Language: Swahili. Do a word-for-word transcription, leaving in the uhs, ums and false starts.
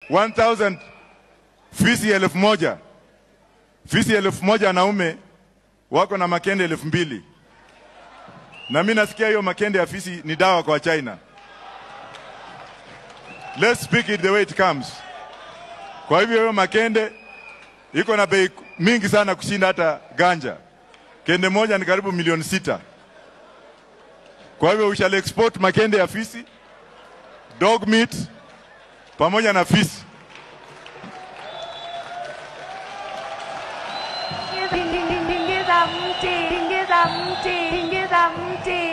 one thousand fisi elfu moja. Fisi elfu moja wanaume wako na makende elfu mbili. Na mimi nasikia hiyo makende ya fisi ni dawa kwa China. Let's speak it the way it comes. Kwa hivyo hiyo makende iko na bei mingi sana kushinda hata ganja. Kende moja ni karibu milioni sita. Kwa hivyo we shall export makende ya fisi, dog meat, pamoja na fisi. Tingeza mti, tingeza mti, tingeza mti.